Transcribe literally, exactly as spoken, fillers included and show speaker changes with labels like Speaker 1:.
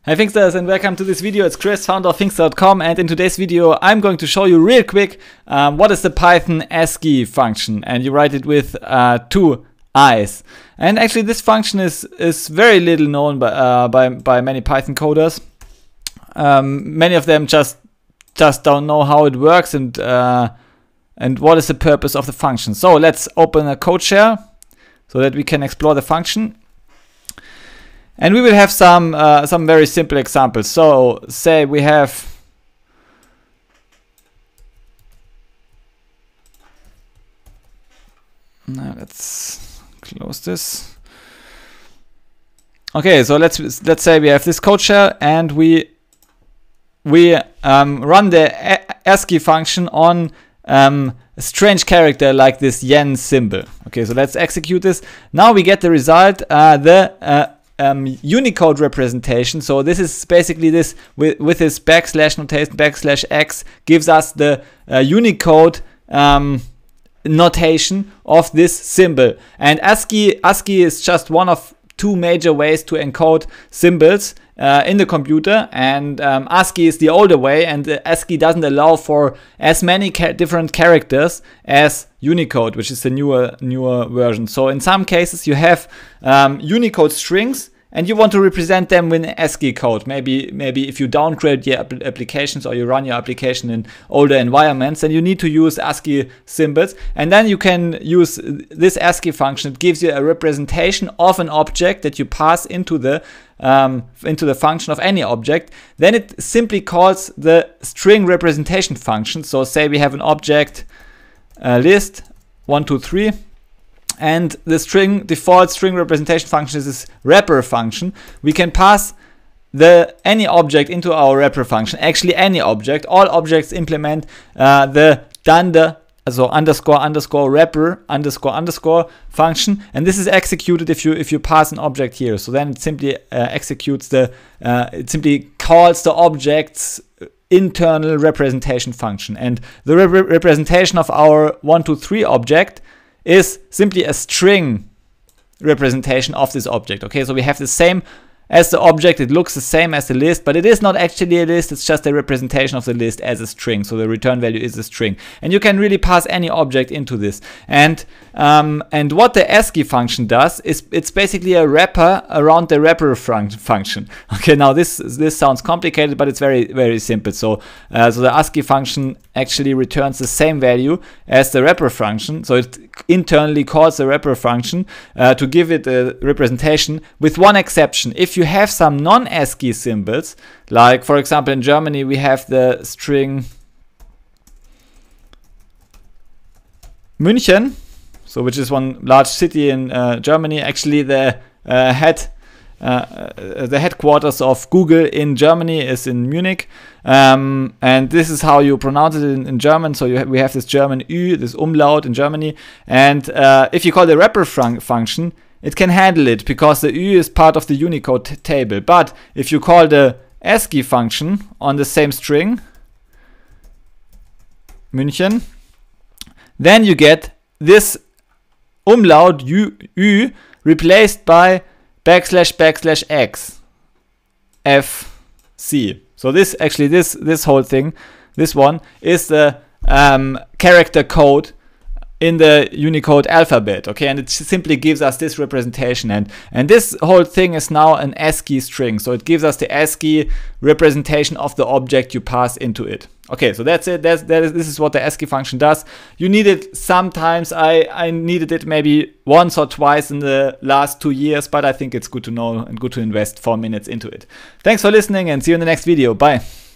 Speaker 1: Hey Thinksters, and welcome to this video. It's Chris, founder of Thinkster dot com, and in today's video I'm going to show you real quick um, what is the Python ASCII function, and you write it with uh, two I's. And actually this function is is very little known by uh, by, by many Python coders. Um, many of them just just don't know how it works and uh, and what is the purpose of the function. So let's open a code share so that we can explore the function. And we will have some uh, some very simple examples. So say we have now let's close this. Okay, so let's let's say we have this code share and we we um, run the ASCII function on um, a strange character like this yen symbol. Okay, so let's execute this. Now we get the result, uh, the uh, Um, Unicode representation. So this is basically this with, with this backslash notation, backslash x gives us the uh, Unicode um, notation of this symbol. And ASCII, ASCII is just one of two major ways to encode symbols uh, in the computer, and um, ASCII is the older way, and uh, ASCII doesn't allow for as many ca different characters as Unicode, which is the newer newer version. So in some cases you have um, Unicode strings and you want to represent them with ASCII code. Maybe maybe if you downgrade your app applications or you run your application in older environments, then you need to use ASCII symbols, and then you can use this ASCII function. It gives you a representation of an object that you pass into the um, into the function of any object. Then it simply calls the string representation function. So say we have an object uh, list one two three. And the string default string representation function is this wrapper function. We can pass the any object into our wrapper function. Actually, any object. All objects implement uh, the dunder, also underscore underscore wrapper underscore underscore function, and this is executed if you if you pass an object here. So then it simply uh, executes the uh, it simply calls the object's internal representation function, and the rep representation of our one two three object is simply a string representation of this object. Okay, so we have the same as the object, it looks the same as the list, but it is not actually a list, it's just a representation of the list as a string. So the return value is a string, and you can really pass any object into this. And um, and what the ASCII function does is it's basically a wrapper around the wrapper fun function. Okay, now this this sounds complicated, but it's very very simple. So uh, so the ASCII function actually returns the same value as the wrapper function. So it internally calls the wrapper function uh, to give it a representation, with one exception. If you have some non-ASCII symbols, like for example in Germany we have the string München, so which is one large city in uh, Germany. Actually the uh, head Uh, the headquarters of Google in Germany is in Munich, um, and this is how you pronounce it in, in German. So you ha we have this German Ü, this Umlaut in Germany, and uh, if you call the wrapper fun function, it can handle it because the Ü is part of the Unicode table. But if you call the ASCII function on the same string, München, then you get this Umlaut Ü, Ü replaced by backslash backslash x f c. So this actually this this whole thing, this one is the um, character code in the Unicode alphabet. Okay, and it simply gives us this representation, and and this whole thing is now an ASCII string. So it gives us the ASCII representation of the object you pass into it. Okay, so that's it. That's, that is, this is what the ASCII function does. You need it sometimes. I, I needed it maybe once or twice in the last two years, but I think it's good to know and good to invest four minutes into it. Thanks for listening, and see you in the next video. Bye.